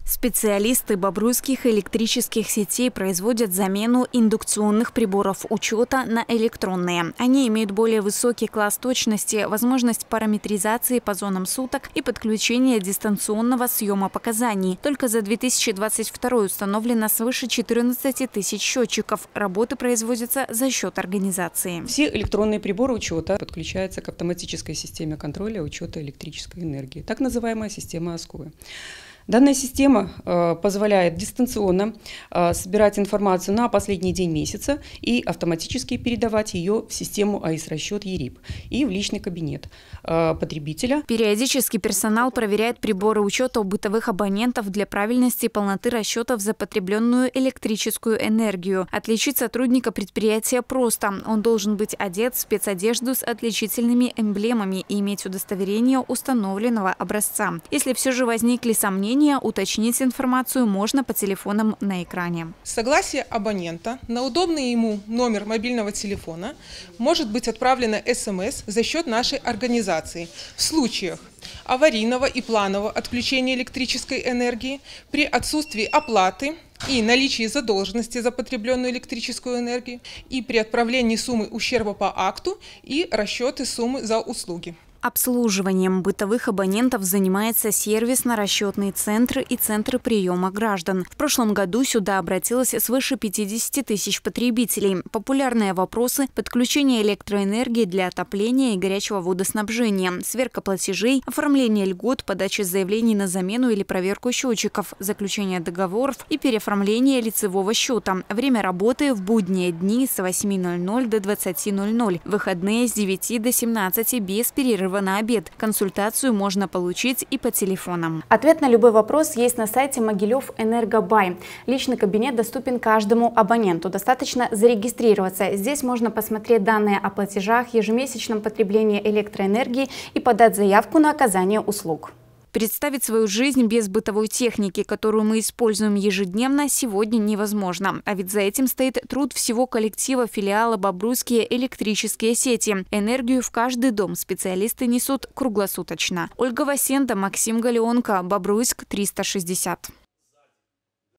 Специалисты бобруйских электрических сетей производят замену индукционных приборов учета на электронные. Они имеют более высокий класс точности, возможность параметризации по зонам суток и подключения дистанционного съема показаний. Только за 2022 установлено свыше 14 тысяч счетчиков. Работы производятся за счет организации. Все электронные приборы учета подключаются к автоматической системе контроля учета электрической энергии, так называемая система АСКОЭ. Данная система позволяет дистанционно собирать информацию на последний день месяца и автоматически передавать ее в систему АИС-расчет ЕРИП и в личный кабинет потребителя. Периодически персонал проверяет приборы учета у бытовых абонентов для правильности и полноты расчетов за потребленную электрическую энергию. Отличить сотрудника предприятия просто. Он должен быть одет в спецодежду с отличительными эмблемами и иметь удостоверение установленного образца. Если все же возникли сомнения, уточнить информацию можно по телефонам на экране. С согласия абонента на удобный ему номер мобильного телефона может быть отправлено СМС за счет нашей организации в случаях аварийного и планового отключения электрической энергии, при отсутствии оплаты и наличии задолженности за потребленную электрическую энергию, и при отправлении суммы ущерба по акту и расчеты суммы за услуги. Обслуживанием бытовых абонентов занимается сервисно-расчетный центр и центры приема граждан. В прошлом году сюда обратилось свыше 50 тысяч потребителей. Популярные вопросы – подключение электроэнергии для отопления и горячего водоснабжения, сверка платежей, оформление льгот, подача заявлений на замену или проверку счетчиков, заключение договоров и переоформление лицевого счета. Время работы в будние дни с 8:00 до 20:00, выходные с 9 до 17 без перерыва на обед. Консультацию можно получить и по телефонам. Ответ на любой вопрос есть на сайте Могилев Энергобай. Личный кабинет доступен каждому абоненту. Достаточно зарегистрироваться. Здесь можно посмотреть данные о платежах, ежемесячном потреблении электроэнергии и подать заявку на оказание услуг. Представить свою жизнь без бытовой техники, которую мы используем ежедневно, сегодня невозможно. А ведь за этим стоит труд всего коллектива филиала «Бобруйские электрические сети». Энергию в каждый дом специалисты несут круглосуточно. Ольга Васенда, Максим Галеонко, Бобруйск, 360.